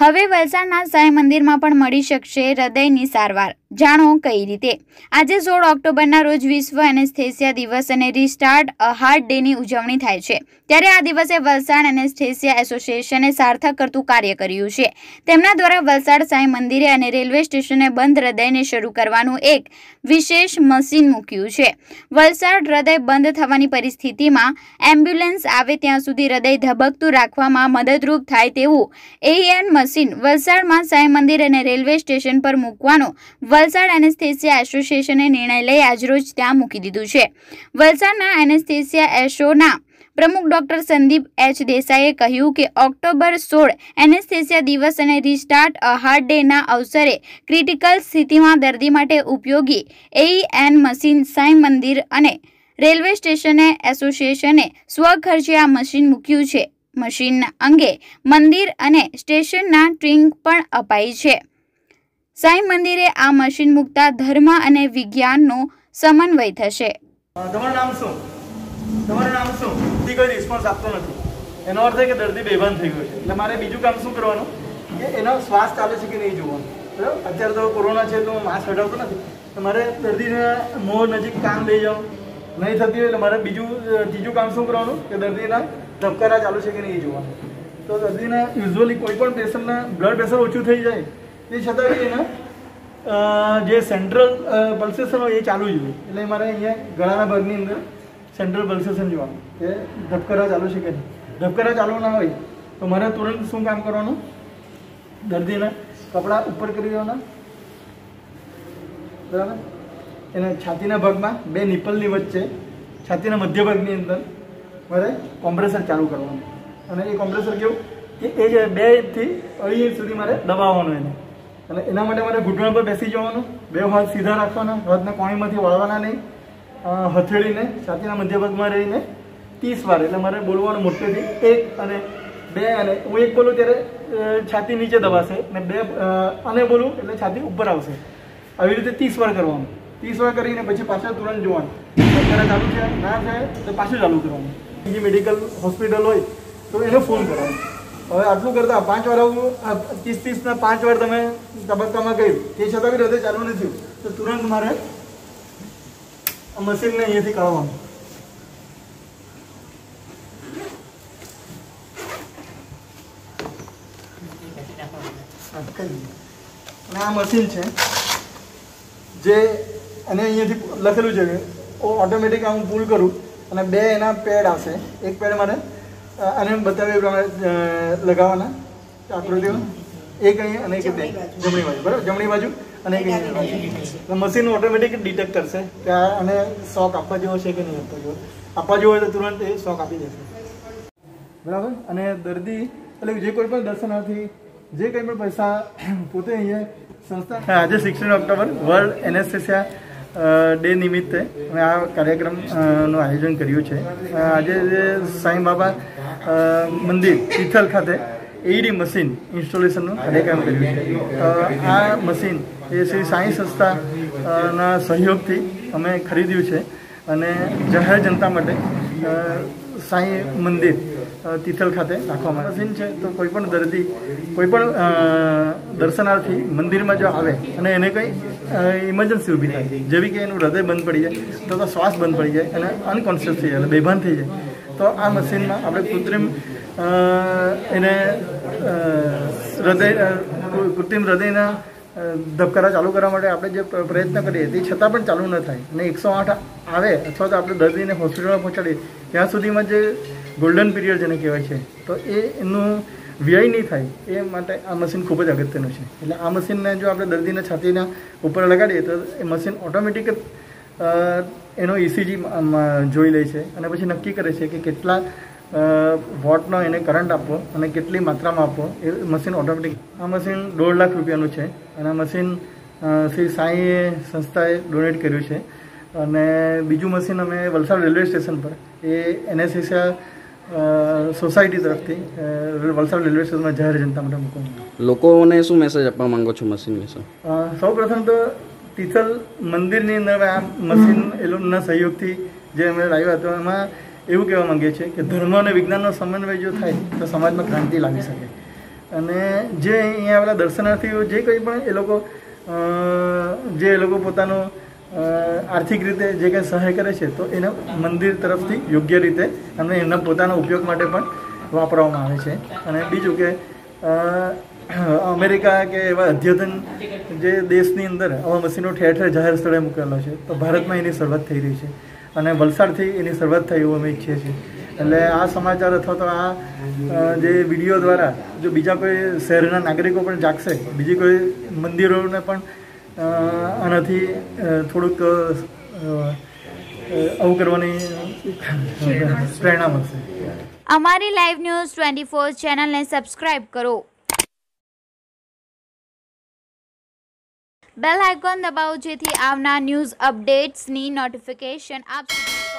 હવે વલસાડના સાંઈ મંદિરમાં પણ મળી શકશે હૃદયની સારવાર। જાણો કઈ રીતે। આજે 16 ઓક્ટોબરના રોજ વિશ્વ એનેસ્થેસિયા દિવસ અને રીસ્ટાર્ટ અ હાર્ટ ડેની ઉજવણી થાય છે। ત્યારે આ દિવસે વલસાડ એનેસ્થેસિયા એસોસિએશને સાર્થક કરતું કાર્ય કર્યું છે। તેમના દ્વારા વલસાડ સાંઈ મંદિરે અને રેલવે સ્ટેશને બંધ હૃદયને શરૂ કરવાનું એક વિશેષ મશીન મૂક્યું છે। વલસાડ હૃદય બંધ થવાની પરિસ્થિતિમાં એમ્બ્યુલન્સ આવે ત્યાં સુધી હૃદય ધબકતું રાખવામાં મદદરૂપ થાય તેવું એએન મશીન વલસાડમાં સાંઈ મંદિર અને રેલવે સ્ટેશન પર મૂકવાનો વલસાડ એનેસ્થેસિયા એસોસિએશને નિર્ણય લઈ આજરોજ ત્યાં મૂકી દીધું છે। વલસાડના એનેસ્થેસિયા એસોના પ્રમુખ ડોક્ટર સંદીપ એચ દેસાઈએ કહ્યું કે ઓક્ટોબર 16 એનેસ્થેસિયા દિવસ અને રીસ્ટાર્ટ અ હાર્ટ ડેના અવસરે ક્રિટિકલ સ્થિતિમાં દર્દી માટે ઉપયોગી એઈએન મશીન સાંઈ મંદિર અને રેલવે સ્ટેશને એસોસિએશને સ્વખર્ચે આ મશીન મૂક્યું છે। મશીન અંગે મંદિર અને સ્ટેશનના ટ્રિંક પણ અપાઈ છે। સાંઈ મંદિરે આ મશીન મૂકતા ધર્મ અને વિજ્ઞાનનો સમન્વય થશે। તમારું નામ શું? કોઈ રિસ્પોન્સ આપતો નથી, એનો અર્થ એ કે દર્દી બેભાન થઈ ગયો છે। એટલે મારે બીજું કામ શું કરવાનું કે એનો શ્વાસ ચાલે છે કે નહીં જોવાનું, બરાબર। અત્યારે તો કોરોના છે તો માસ્ક હટાવતો નથી, તો મારે દર્દીને મોં નજીક કાન લઈ જાઉં, નહીં થતી હોય એટલે મારે ત્રીજું કામ શું કરવાનું કે દર્દીના ધબકારા ચાલુ છે કે નહીં જોવાનું। તો દર્દીને યુઝ્યુઅલી કોઈ પણ પેશન્ટના બ્લડ પ્રેશર ઓછું થઈ જાય તે છતાં બી એના જે સેન્ટ્રલ પલ્સેશન હોય એ ચાલુ જ હોય। એટલે મારે અહીંયા ગળાના ભાગની અંદર સેન્ટ્રલ પલ્સેશન જોવાનું કે ધબકારા ચાલુ છે કે નહીં। ધબકારા ચાલુ ના હોય તો મારે તુરંત શું કામ કરવાનું, દર્દીના કપડાં ઉપર કરી દેવાના, બરાબર। એને છાતીના ભાગમાં બે નિપલની વચ્ચે છાતીના મધ્ય ભાગની અંદર મારે કોમ્પ્રેસર ચાલુ કરવાનું, અને એ કોમ્પ્રેસર કેવું કે એ જે 2 થી 2.5 ઇંચ સુધી મારે દબાવવાનું એને। અને એના માટે મારે ઘૂંટણ પર બેસી જવાનું, 2 હાથ સીધા રાખવાના, હાથને કોણીમાંથી વળવાના નહીં, હથેળીને છાતીના મધ્ય ભાગમાં રહીને 30 વાર, એટલે મારે બોલવાનું મોટેથી 1 અને 2, અને હું 1 બોલું ત્યારે છાતી નીચે દબાશે અને 2 અને બોલું એટલે છાતી ઉપર આવશે। આવી રીતે 30 વાર કરવાનું। 30 વાર કરીને પછી પાછા તુરંત જોવાનું, અત્યારે ચાલુ છે ના થાય તો પાછું ચાલુ કરવાનું। બીજી મેડિકલ હોસ્પિટલ હોય તો એને ફોન કરવાનો। હવે આટલું કરતા 5 વાર આવું 30-30ના 5 વાર તમે તબક્કામાં કર્યું તે છતાં બી હૃદય ચાલુ નથી થયું તો તુરંત મારે મશીનને અહીંયાથી કાઢવાનું। અને આ મશીન છે જે અને અહીંયાથી લખેલું છે કે ઓટોમેટિક હું પુલ કરું અને 2 એના પેડ આવશે। એક પેડ મારે આને બતાવ્યા પ્રમાણે લગાવવાના આકૃતિઓ, એક અહીંયા અને એક જમણી બાજુ, બરાબર, જમણી બાજુ અને એક અહીંયા। મશીન ઓટોમેટિક ડિટેક્ટ કરશે કે આને શોક આપવા જેવો છે કે નહીં આપવા જેવો। આપવા જેવો હોય તો તુરંત એ શોક આપી દેશે, બરાબર। અને દર્દી એટલે જે કોઈ પણ દર્શનાર્થી જે કંઈ પણ પૈસા પોતે અહીંયા સંસ્થા આજે 16 ઓક્ટોબર વર્લ્ડ એનેસ્થેસિયા ડે નિમિત્તે અમે આ કાર્યક્રમનું આયોજન કર્યું છે। આજે સાંઈ બાબા મંદિર તિથલ ખાતે એઈડી મશીન ઇન્સ્ટોલેશનનું કાર્યક્રમ કર્યું છે। આ મશીન એ શ્રી સાંઈ સંસ્થાના સહયોગથી અમે ખરીદ્યું છે અને જાહેર જનતા માટે સાંઈ મંદિર તિથલ ખાતે રાખવામાં મશીન છે। તો કોઈ પણ દર્દી, કોઈ પણ દર્શનાર્થી મંદિરમાં જો આવે અને એને કંઈ ઇમરજન્સી ઊભી થાય, જેવી કે એનું હૃદય બંધ પડી જાય તો શ્વાસ બંધ પડી જાય અને અનકોન્શિયસ થઈ જાય, બેભાન થઈ જાય, તો આ મશીનમાં આપણે કૃત્રિમ હૃદયના ધબકારા ચાલુ કરવા માટે આપણે જે પ્રયત્ન કરીએ તે છતાં પણ ચાલુ ન થાય અને 108 આવે અથવા તો આપણે દર્દીને હોસ્પિટલમાં પહોંચાડીએ ત્યાં સુધીમાં જે ગોલ્ડન પીરિયડ જેને કહેવાય છે તો એનું વ્યય નહીં થાય એ માટે આ મશીન ખૂબ જ અગત્યનું છે। એટલે આ મશીનને જો આપણે દર્દીને છાતીના ઉપર લગાડીએ તો એ મશીન ઓટોમેટિક એનો ECG જોઈ લે છે અને પછી નક્કી કરે છે કે કેટલા વોટનો એને કરંટ આપવો અને કેટલી માત્રામાં આપવો, એ મશીન ઓટોમેટિક। આ મશીન 1.5 લાખ રૂપિયાનું છે અને આ મશીન શ્રી સાંઈ સંસ્થાએ ડોનેટ કર્યું છે। અને બીજું મશીન અમે વલસાડ રેલવે સ્ટેશન પર એ એનેસ્થેસિયા સોસાયટી તરફથી વલસાડ રેલવે સ્ટેશનમાં જાહેર જનતા માટે મૂકવાનું। લોકોને શું મેસેજ આપવા માંગો છો મશીન વિશે? સૌ પ્રથમ તો તિથલ મંદિરની અંદર આ મશીન એ લોકોના સહયોગથી જે અમે લાવ્યા તો એમાં એવું કહેવા માંગીએ છીએ કે ધર્મ અને વિજ્ઞાનનો સમન્વય જો થાય તો સમાજમાં ક્રાંતિ લાવી શકે। અને જે અહીંયા આવેલા દર્શનાર્થીઓ જે કંઈ પણ એ લોકો પોતાનો આર્થિક રીતે જે કંઈ સહાય કરે છે તો એને મંદિર તરફથી યોગ્ય રીતે અને એમના પોતાના ઉપયોગ માટે પણ વાપરવામાં આવે છે. અને બીજું કે અમેરિકા કે એવા અદ્યતન જે દેશની અંદર આવા મશીનો ઠેર ઠેર જાહેર સ્થળે મૂકેલો છે, તો ભારતમાં એની શરૂઆત થઈ રહી છે અને વલસાડથી એની શરૂઆત થઈ એવું અમે ઈચ્છીએ છીએ. એટલે આ સમાચાર અથવા તો આ જે વિડીયો દ્વારા જો બીજા કોઈ શહેરના નાગરિકો પણ જાગશે, બીજી કોઈ મંદિરોને પણ આનાથી થોડુંક આવું કરવાની પ્રેરણા મળશે. અમારી લાઈવ ન્યૂઝ 24 ચેનલને સબસ્ક્રાઇબ કરો, બેલ આઇકોન દબાવો જેથી આવનાર ન્યૂઝ અપડેટ્સની નોટિફિકેશન આપ સુધી